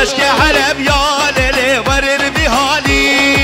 اشك حلب يا ليلي ورن بحالي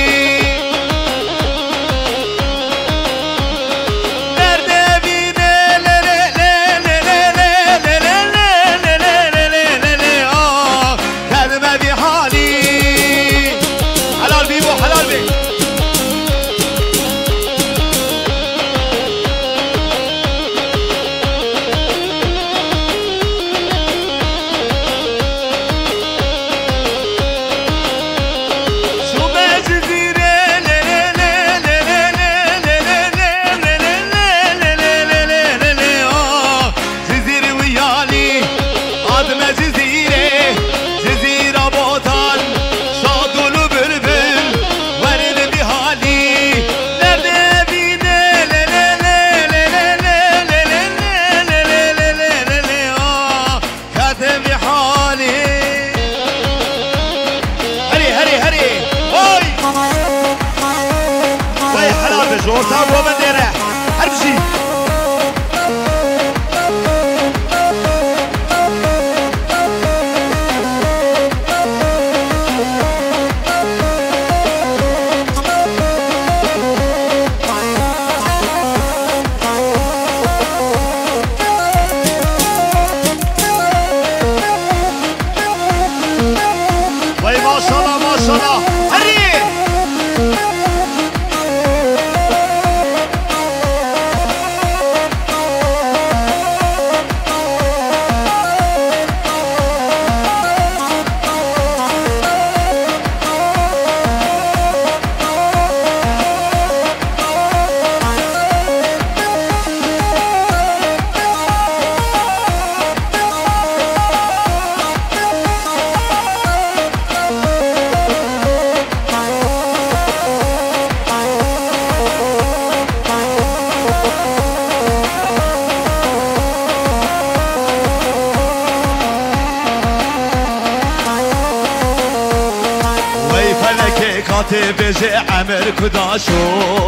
بجي عمر كداشو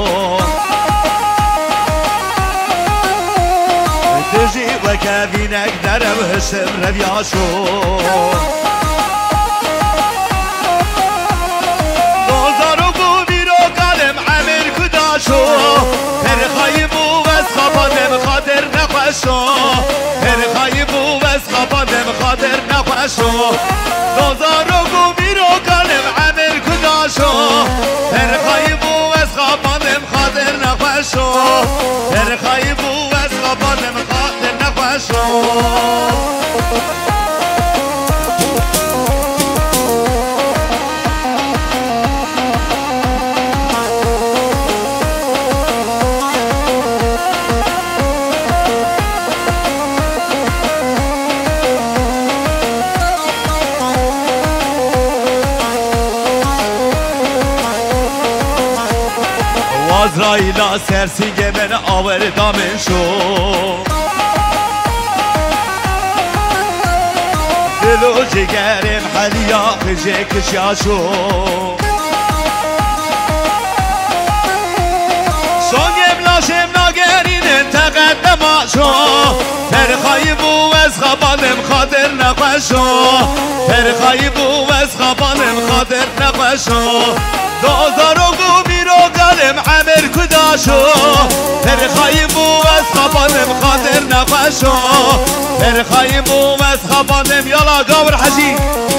تجي وكابينك درب هشم ربياشو دوزارو بوبيرو قلم عمر كداشو هر خايبو بس خبادم خاطر نقشو هر خايبو بس خبادم خاطر نقشو دوزارو بوبيرو قلم عمر كداشو هر خايبو بس خبادم خاطر نقشو هر خايبو بس خبادم خاطر نقشو Azrail'a sersinge beni averdamın şu Dilu cigerim haliya kıcık yaşu Son emla gerinin teqeddem aşu Terxayı bu vezgabanım kadir neqeşu Terxayı bu vezgabanım kadir neqeşu Dozaru biro قلم عمر كداشو هر خايبو واسخبانم خاطر نقشو هر خايبو واسخبانم يلا قابر حجي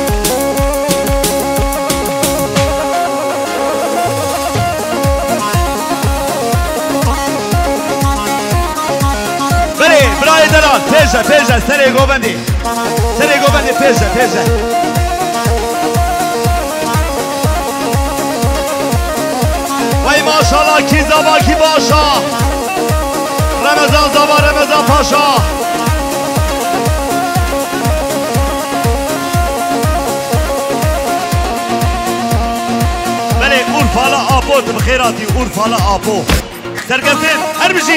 بري براي دلال بيجا سري قوبندي بيجا ماشالله کی زبا کی باشا رمضان زبا رمضان پاشا بله اورفالا آبو بخیراتی اورفالا آبو سرگرتین هر بشی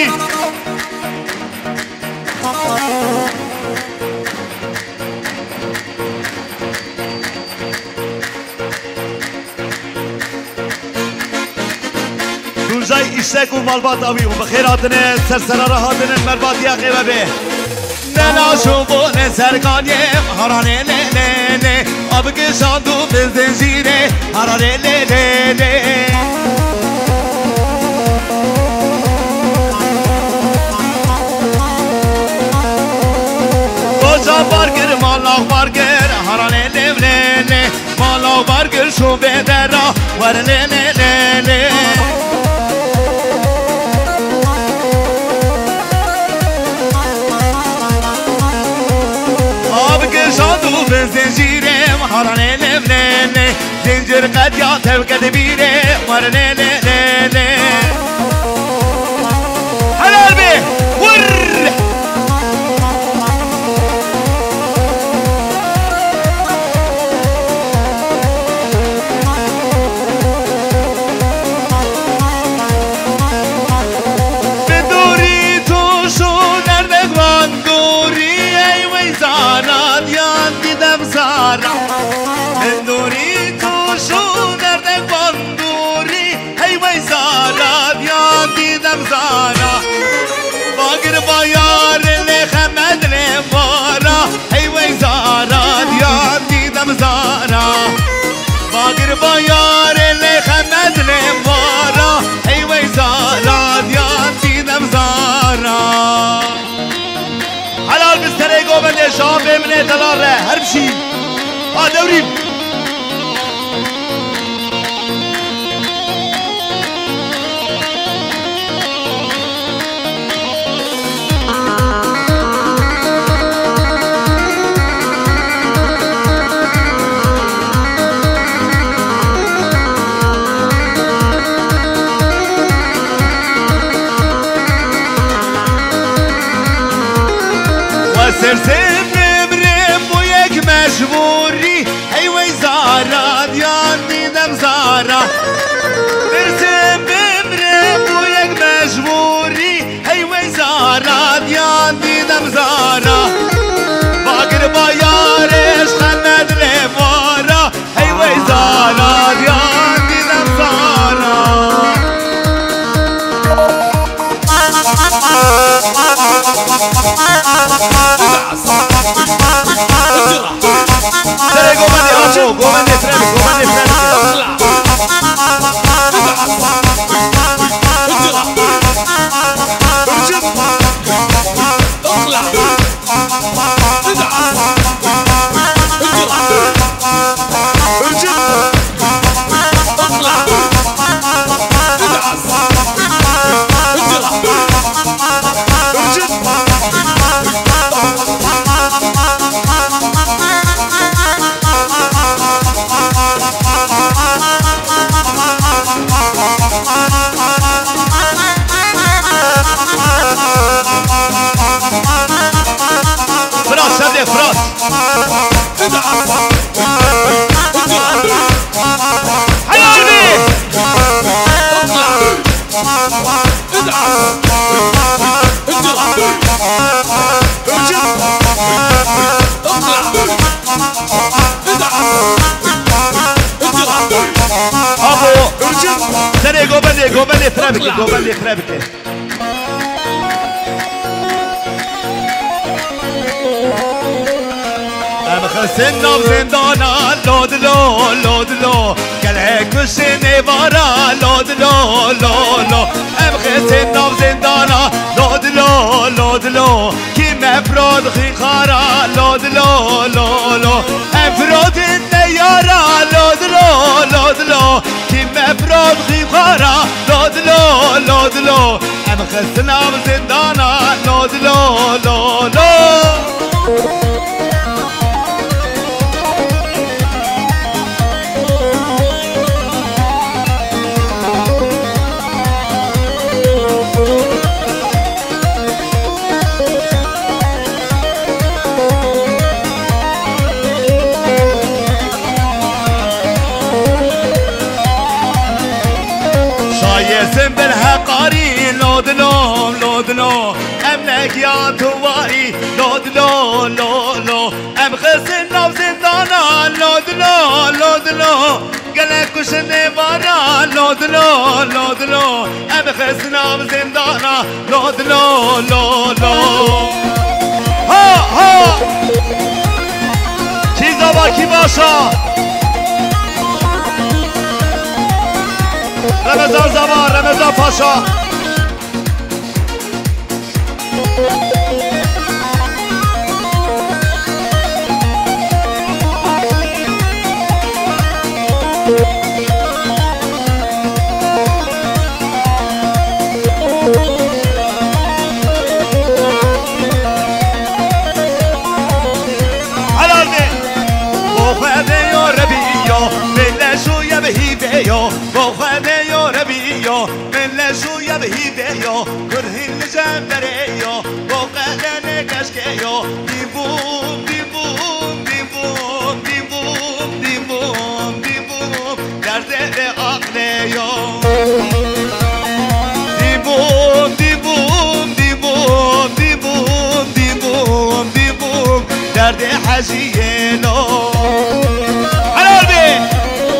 جای اشتک و مالبات آبی و بخیراتنه سرسرا راحتنه مرباطی آقیبه به نناشو بونه سرگانیم هرانه نه ابقى شادو بزنجيره هرا لي لي لي لي بوشا بارگر مالا بارگر هرا لي لي لي لي مالا بارگر شو بدرا ور لي لي لي لي شادو بزنجيره مهراني لبليلي زنجر قد يعتب كدبيره ورلي لي لي لي حلال بيه ور بدوري توشو نردك واندوري اي ويزانا زارا اندوري توشو دردك باندوري هي وي زارا ديانتي دم زارا باقر بايار اللي خمد لمبارا هي وي زارا ديانتي دم زارا باقر بايار اللي خمد لمبارا هي وي زارا ديانتي دم زارا حلال مستريقو من شافي من تلاره هربشي دوري وسرسم برم ويك مجبوري هي وي زارا ديانتي دم زارا برسم برم ويك مجبوري هي وي زارا ديانتي دم زارا باقر بايارش خند لمارا هي وي زارا ديانتي دم زارا Dale, gómane, ocho, gómane, frente, gómane, frente. Gómane, frábike, gómane, frábike. خسنا بزندانا لودلو لودلو قال هيك وشني برا لودلو لولو ام خسنا بزندانا لودلو لودلو كيما فرود خيخارا لودلو لولو ام فرود النيارا لودلو لودلو كيما فرود خيخارا لودلو لودلو ام خسنا بزندانا لودلو لولو شايسم بالحقاري لودلو لودلو املك يا تواري لودلو لولو ام خسنا بزندانا لودلو لودلو قالك وشني برا لودلو لودلو ام خسنا بزندانا لودلو لولو ها ها شي زرزاواکی باشا رمضان زمان رمضان پاشا بهيبيو بوخديو ربيو من لشويا بهيبيو كرهن جنبريو بوخدني كشكيو ديبوم ديبوم ديبوم ديبوم ديبوم ديبوم درد عقليو ديبوم ديبوم ديبوم ديبوم ديبوم ديبوم درد حزينو على قلبي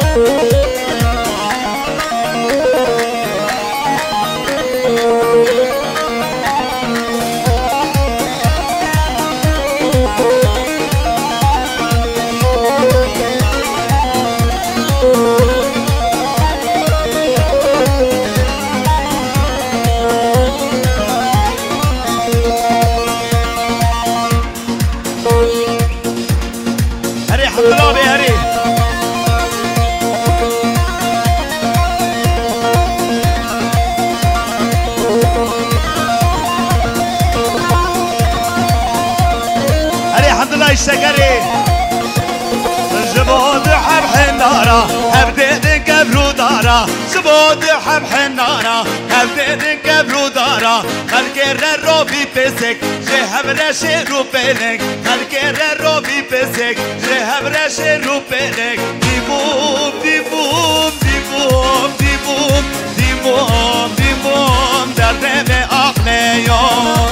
سكري زبود حب حنارة هبدين قبرو دارا زبود حب حنارة هبدين قبرو دارا خلق الروبي بسك جهب رشي روبينك خلق الروبي بسك جهب رشي روبينك ديبوم ديبوم ديبوم ديبوم ديبوم ديبوم درد بعقليوم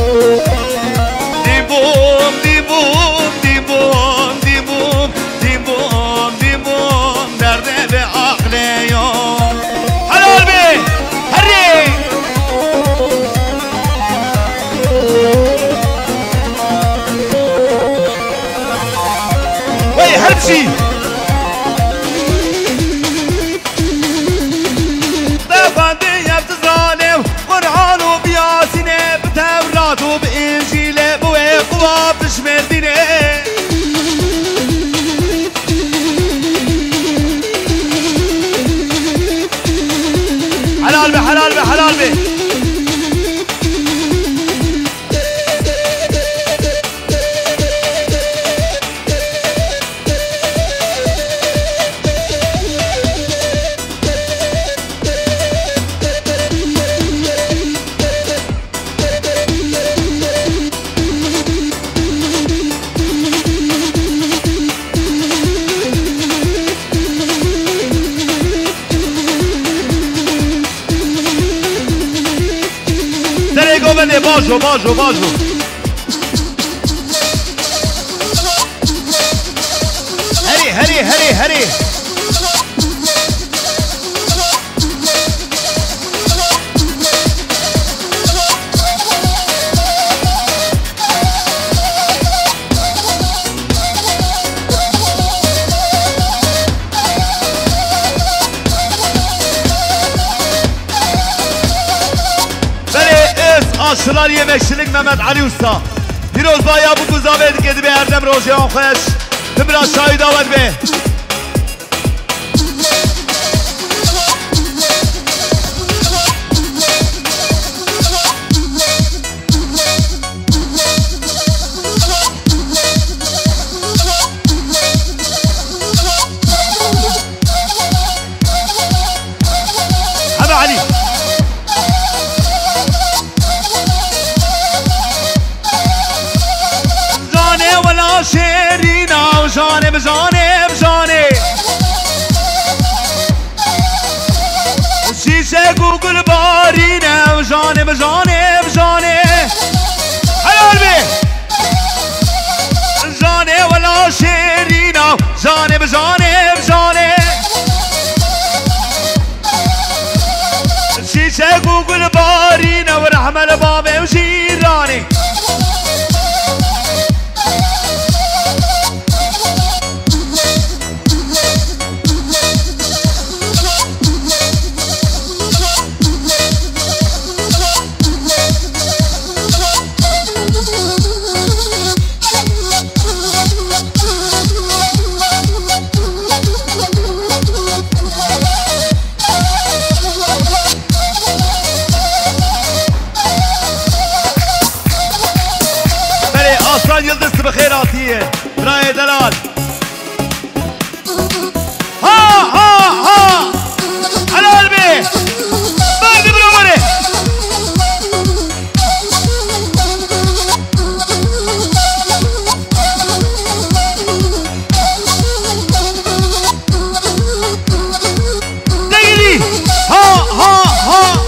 ديبوم ديبوم ديبوم ديبوم ديبوم ديبوم درد بعقليوم حلال بي هري وي هربشي دفندي يبتزاني قرآن وبياسيني بتوراة وبإنجيل بوقوة بشمرديني حلال بي حلال بي حلال بي باجو باجو باجو هري هري هري هري Aşılar yemekçilik Mehmet Ali Usta. Piroz bayağı bu kuzaved gedi be Erdem Rojean Xoş. Biraz şahit davet be. Hadi Ali. شیرینا و جانب جانب جانب شیشه گوگل بارینه و جانب جانب جانب حلال بی جانب ولا شیرینا جانب جانب جانب شیشه گوگل بارینه و رحمل بابه و شیرانی براي دلال ها ها ها على قلبي بعد برامري دقيقي ها ها ها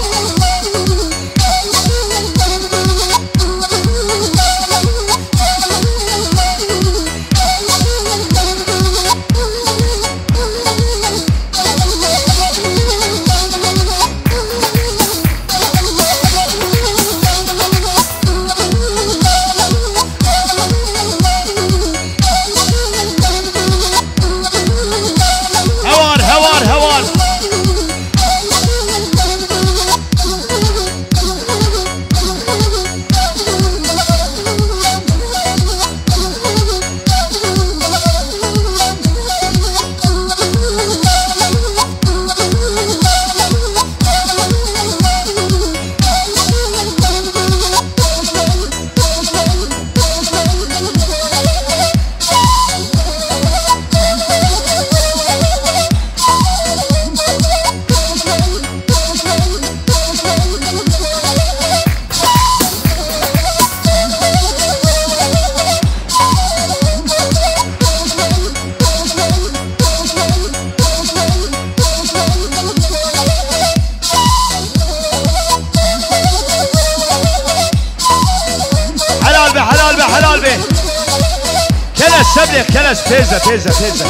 حلال به كلاش شبلك كلاش تيزة تيزة تيزة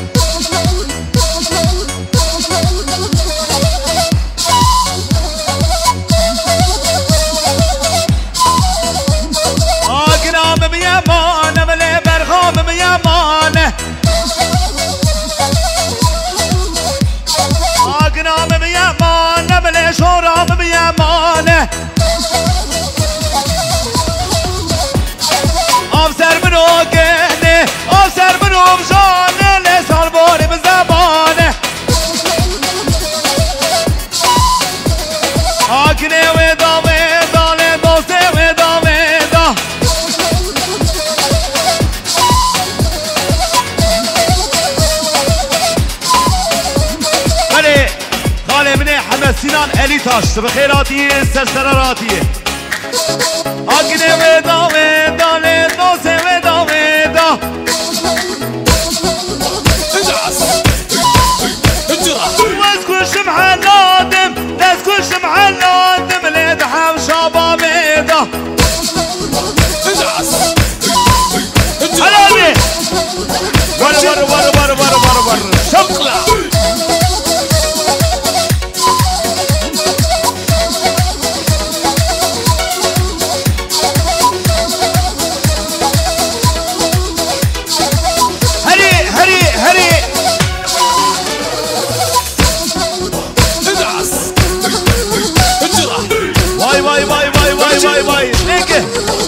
قنام بيمان ملي برغام بيمان قنام بيمان ملي شرام بيمان افسر منو قهني افسر منو بجاني لسان بوني بزباني اكني ودا ودا لدوستي ودا ودا خالي خالي مني حمد سنان الي تاش بخيراتي سرسراراتي اكني ودا ودا لدوستي ودا ودا واذكر شمعة نادم تذكر شمعة نادم لدحم شباب ايده حلالي ور ور ور ور ور ور ور شقلة باي باي ليك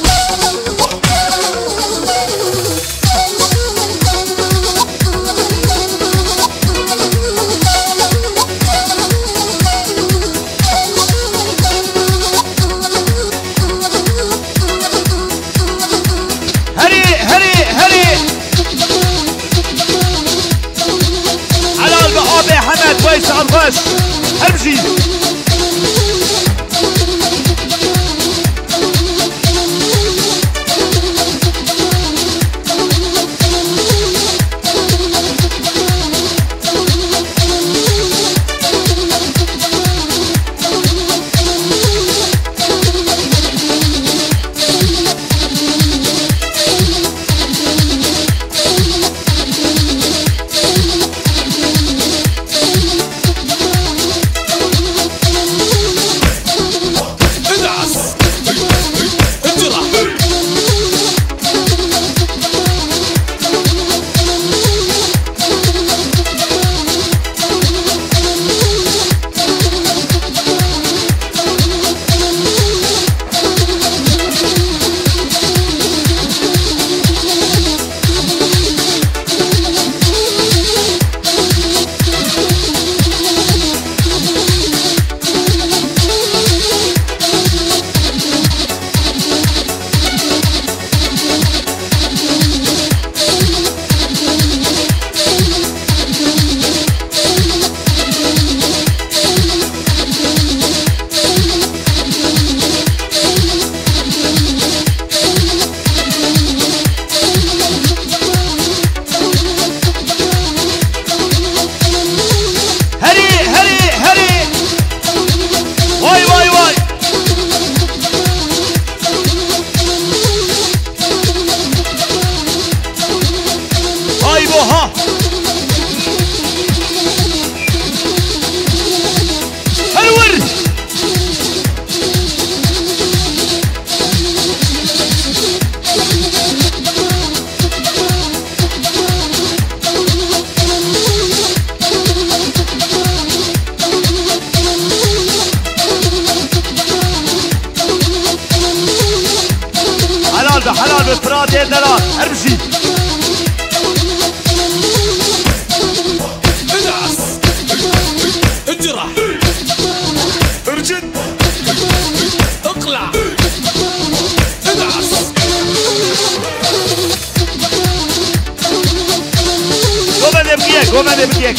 هري هري هري على البقابة حمد ويس عرفاش امشي خيراتي دلال ارمشي ادعس اجرح ارجد اقلع ادعس قوم نبكيك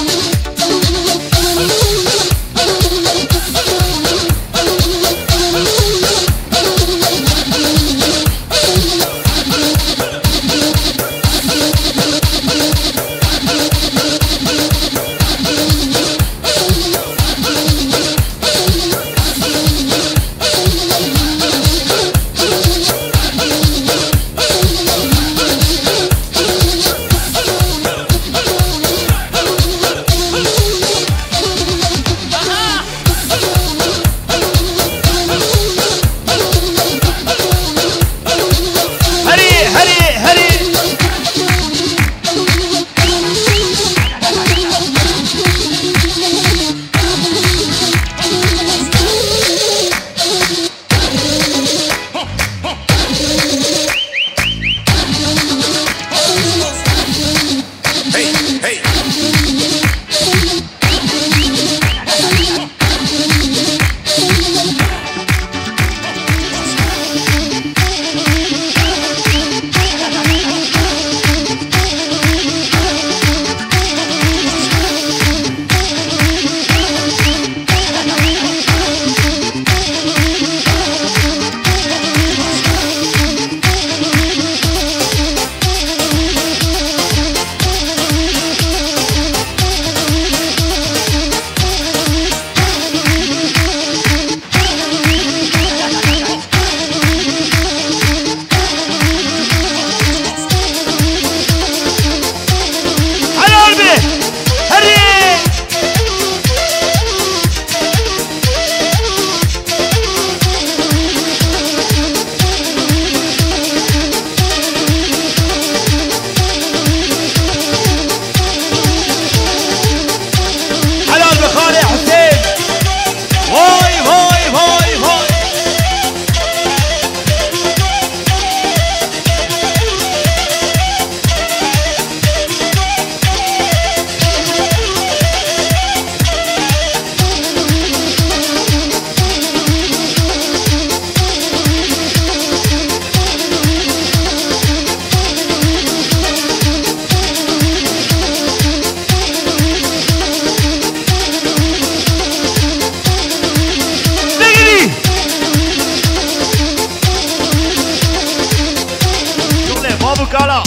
Kala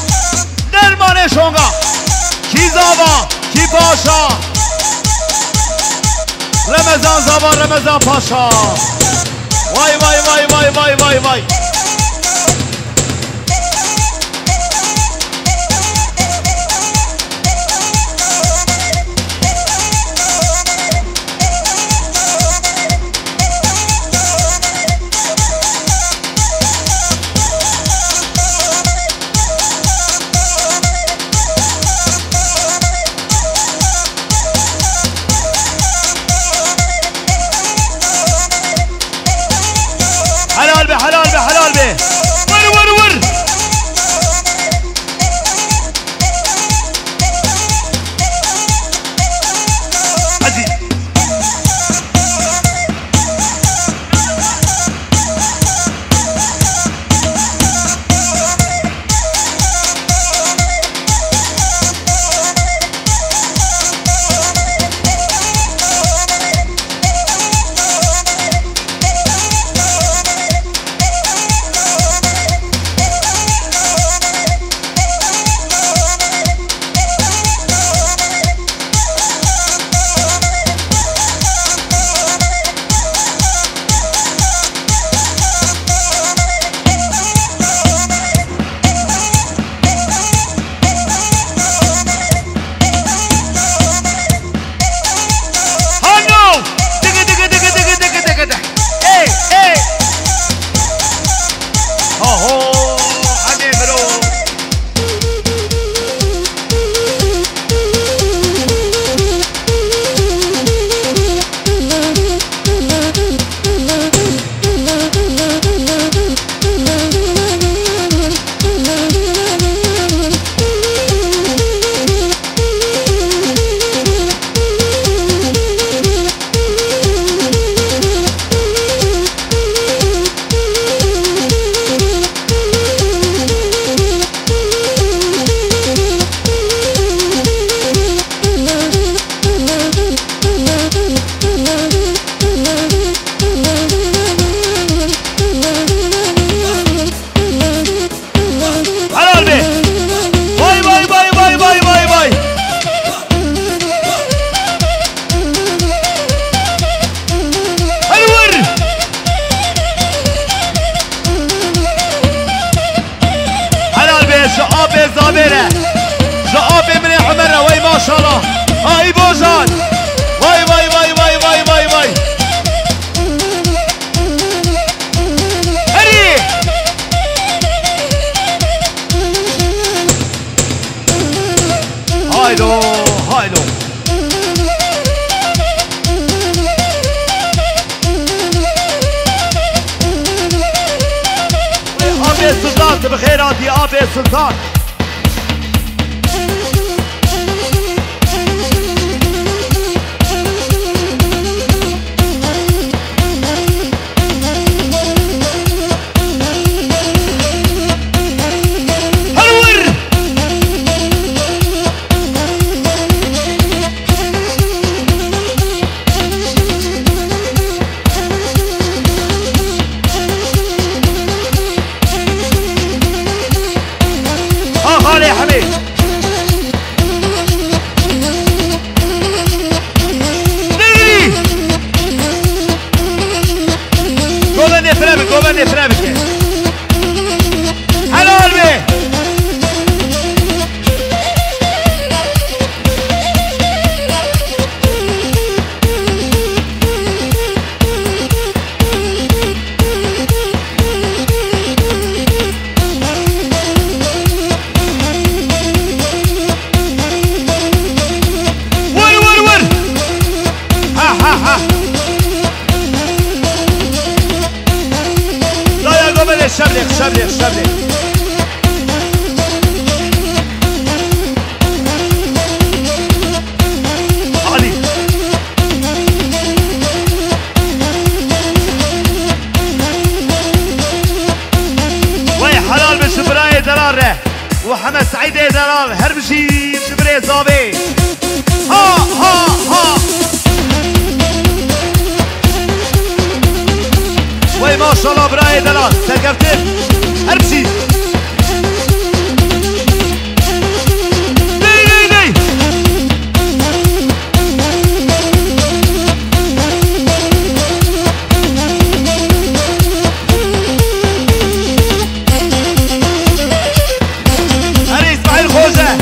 Dermane Şonga Kizava Kipaşa Ramazan Zava Ramazan Paşa Vay vay vay vay vay vay vay حلال بحلال شاء الله هاي بوزان واي واي واي واي واي واي واي هري هايلو هايلو ابي السلطان بخيراتي ابي السلطان يا حبيبي نجري جوبن يفرمك جوبن يفرمك حلو قلبي شبلك شبلك شبلك علي وي حلال بشبراي دلال وحمد سعيد دلال هربشي بشبراي صابي ها ها ها وي ما شاء الله براي دلال سرقفتك هربشي ني ني ني هري اسماعيل خوجة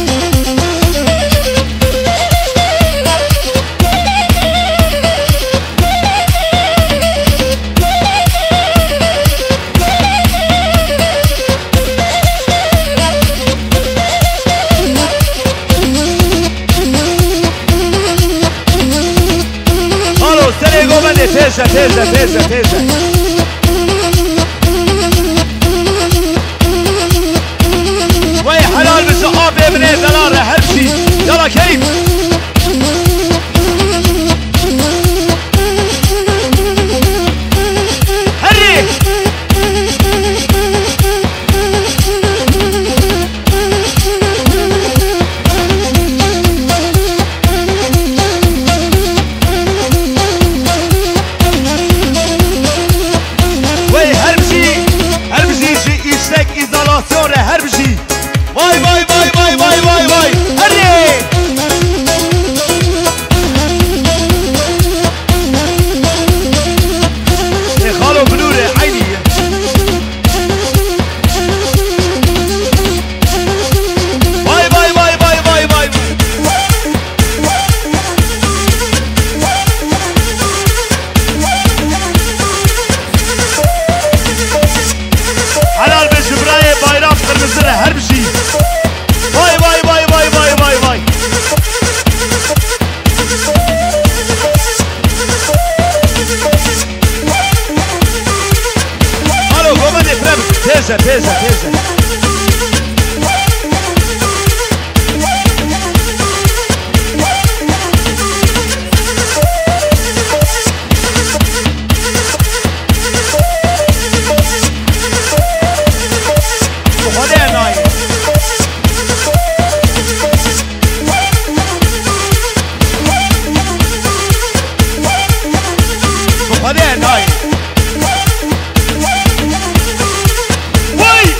تيجا تيجا تيجا تيجا وي حلال بالصحاب يا بني دلال هربشي يلا كريم هري هربشي واي واي واي واي واي واي واي هري يا خالو بنوري عيني واي واي واي واي واي واي حلال بجبراي بايرام قرمزنا هربشي واي واي واي واي واي واي واي الو قومن افرم تيزا تيزا تيزا وي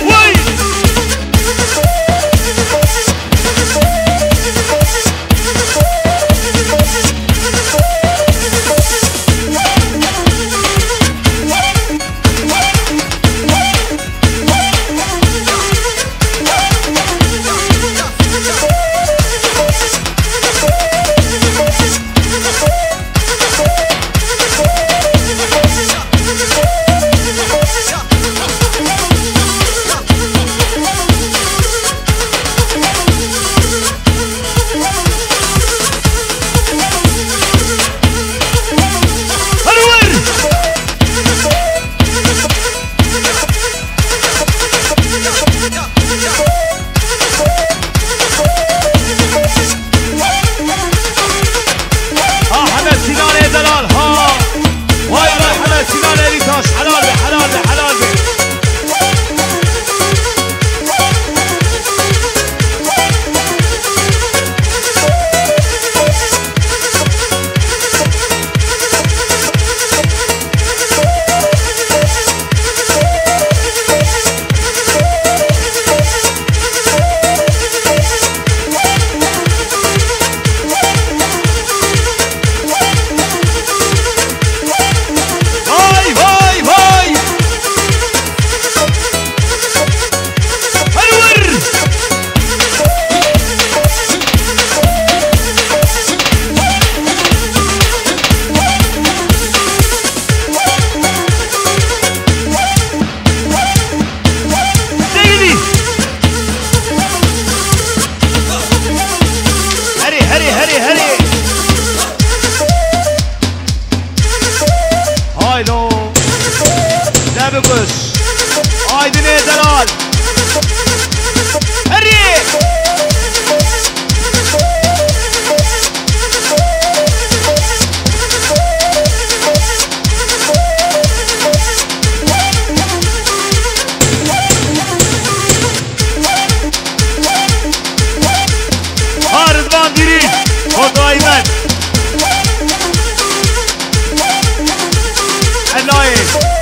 رزبان دیرین خدای من الهی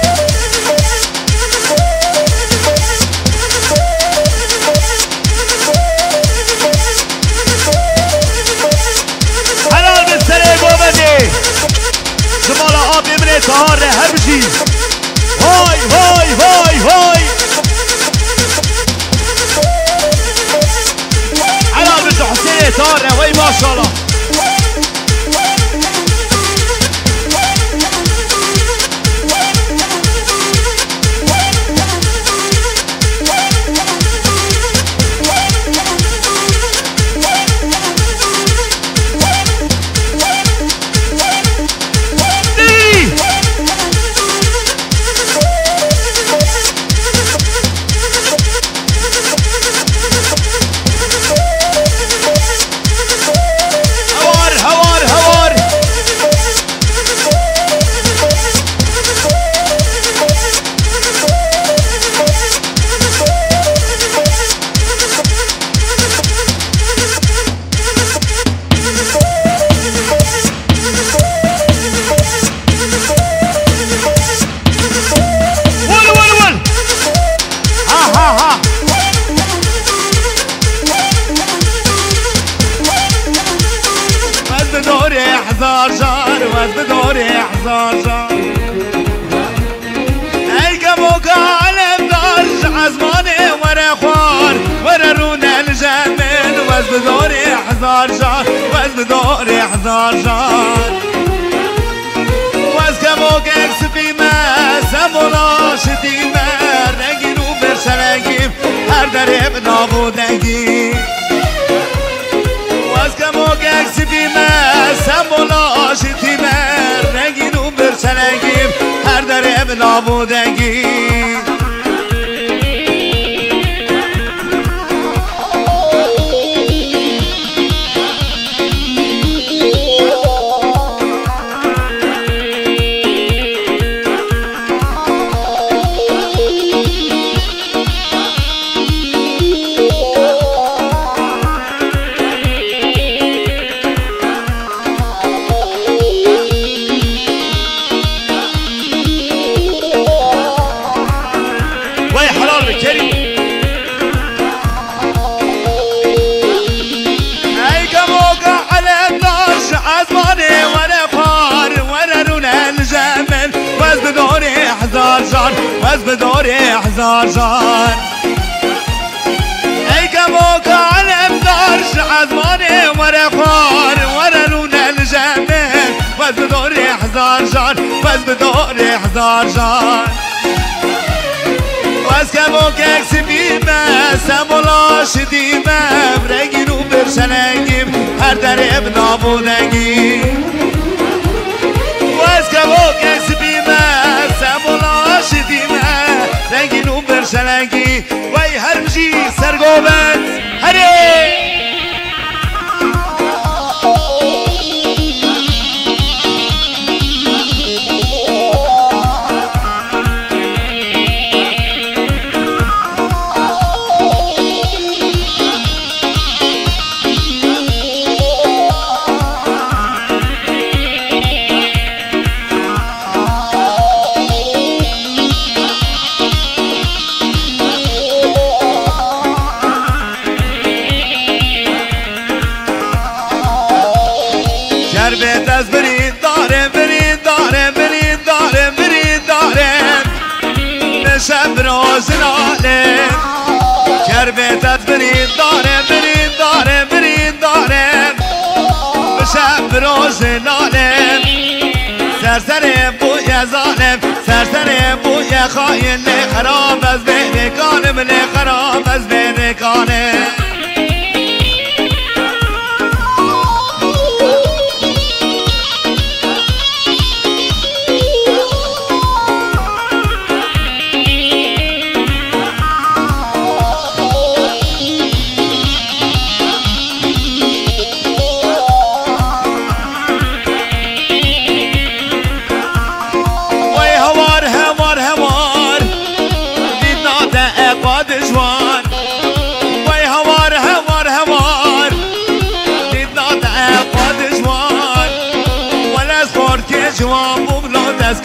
حلال به سره گوبنده زمالا آب امره تهاره هر بشی های های های های حلال به حسین تهاره وی ماشاءالله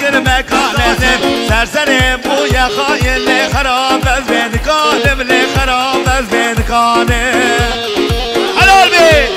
دل مکانم سرسرم بوی خایل خراب از بین کانم لی خراب از بین کانم حلال بی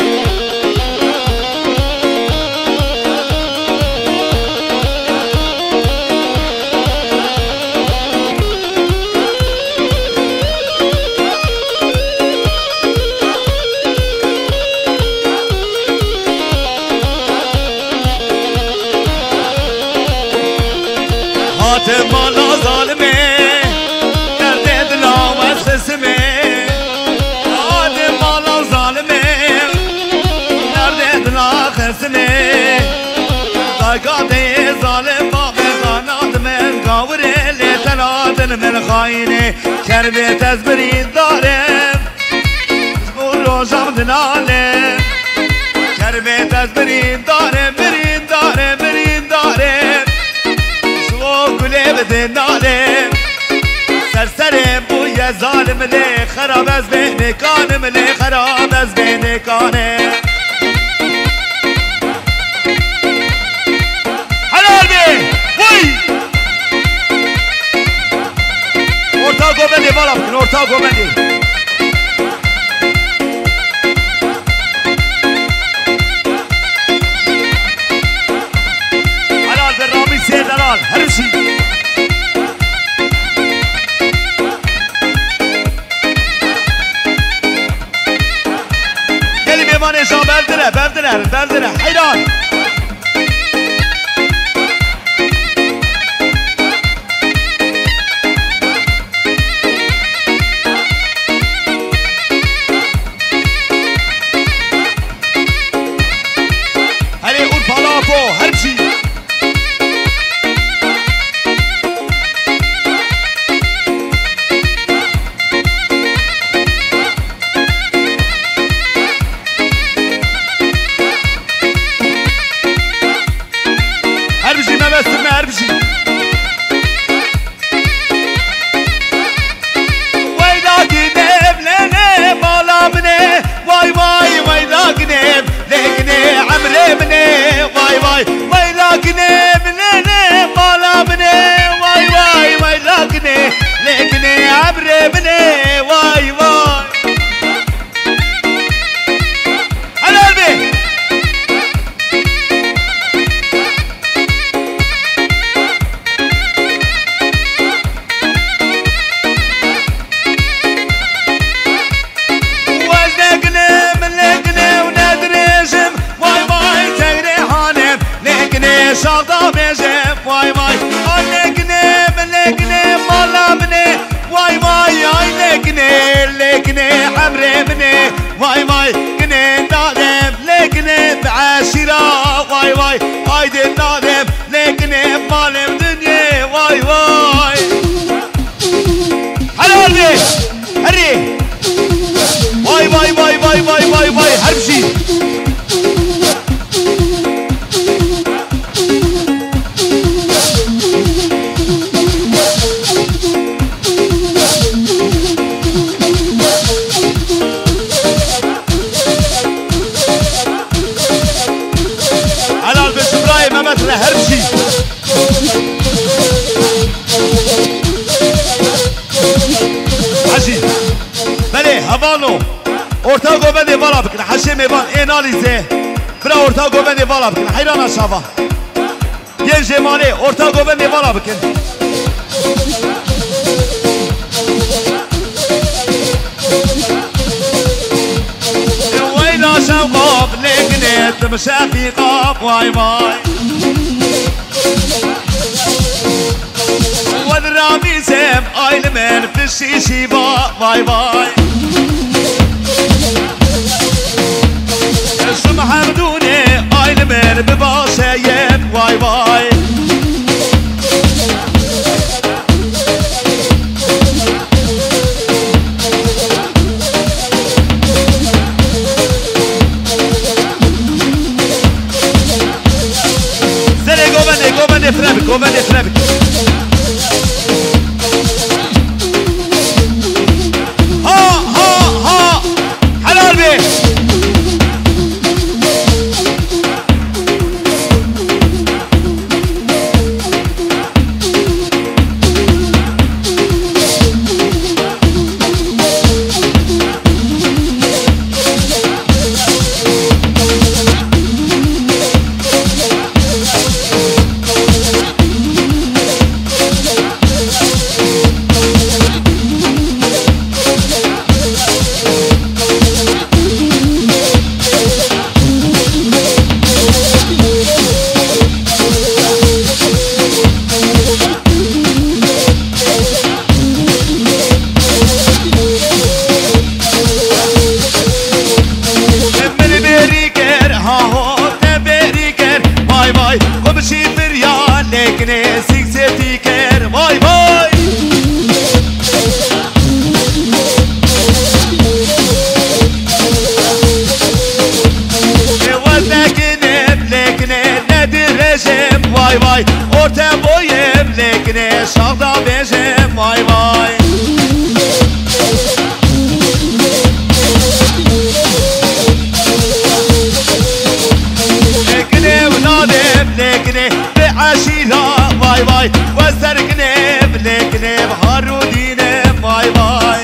مالا ظالمه کرده دلا و سسمه مالا ظالمه کرده دلا خسنه داگاده ظالم با بزانات من گاوره لیتنادن من خاینه کربه تزبرین دارم زبور روزم دنالم کربه تزبرین دارم برین دارم برین دارم گله بده نالم سرسرم بوی ظالم لی خراب از بین کانم لی خراب از بین کانم حلال بی وی ارتا گوبندی بالا بکن ارتا گوبندی حلال به رامی سیدلال هرشی نشان بردره حیران هلی اون پالاپو هر چی واي واي كنين نادم لكن بعاشرة واي واي هايدي نادم لكن بمالم دنيا واي واي حلال بي هري واي واي واي واي واي واي واي هربشي مثل هرشي حجي بله هوانو ارتا گوبنده بالا بکنه حشی میبان اینالیزه برا ارتا گوبنده بالا بکنه حیران اشابا یه جماله ارتا گوبنده بالا بکن ویلا شوقاب لکنت مشاقی قاب واي واي والرامي سيم آيل من في الشيشي باي باي شو محمدوني آيل من بباشايب واي واي Govende Flevik Ha ha ha Helal be vay vay Orta boyum lekine şahda bejem vay vay Lekine vladem lekine ve aşira vay vay Vesterkine lekine harudine vay vay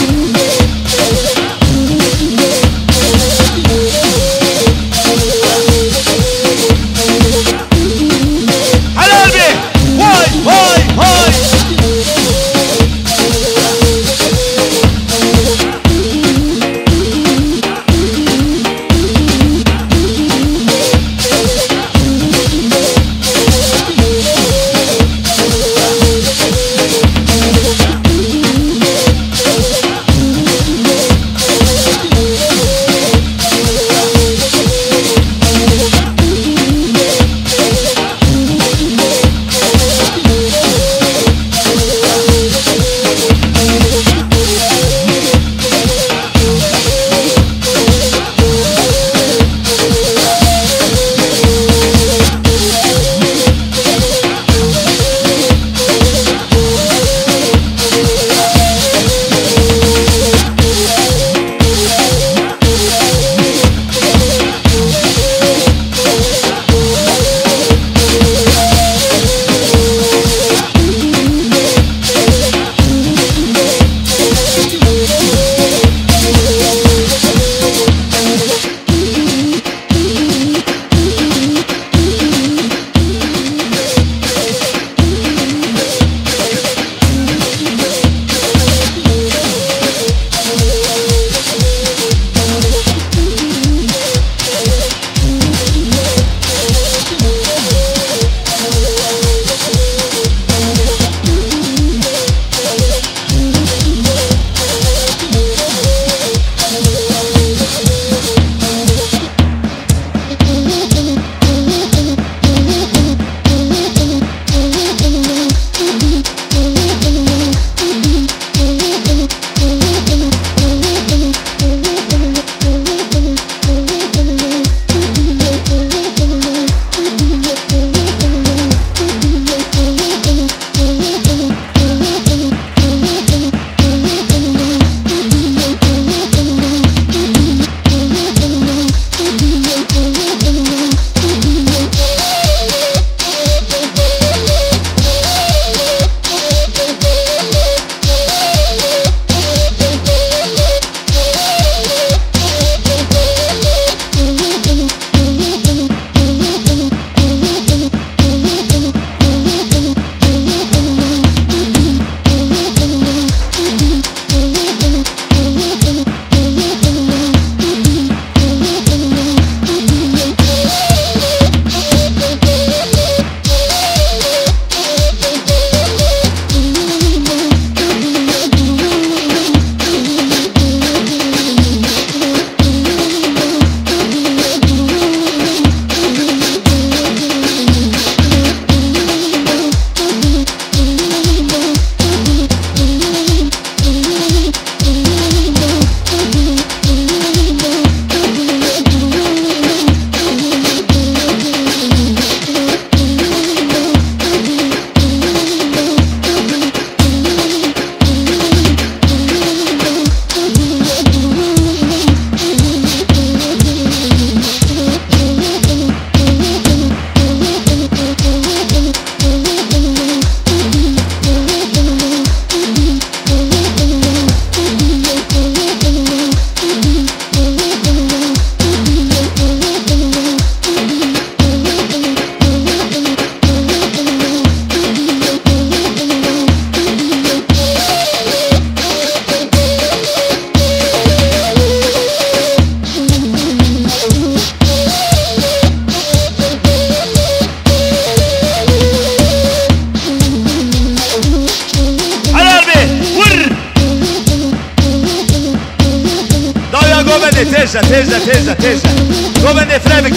تيجا تيجا تيجا تيجا قوم نفرمك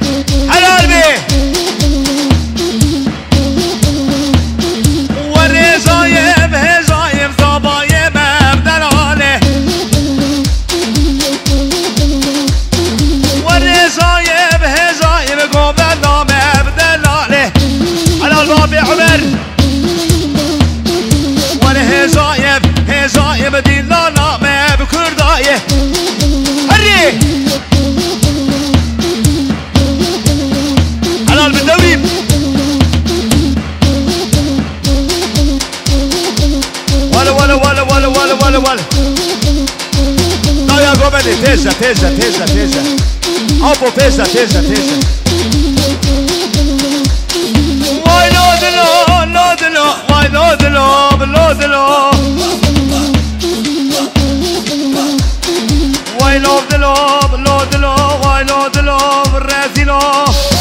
على قلبي والرجايم هجايم صبايم ابدل عليه والرجايم هجايم قوم النوم ابدل عليه بي عمر وانا هجايب بدين لا ما بكردايه هري حلال بالدوري ولا يا جوبني تيجا ابو تيجا واي لودلو واي لودلو واي لودلو بالرازيلو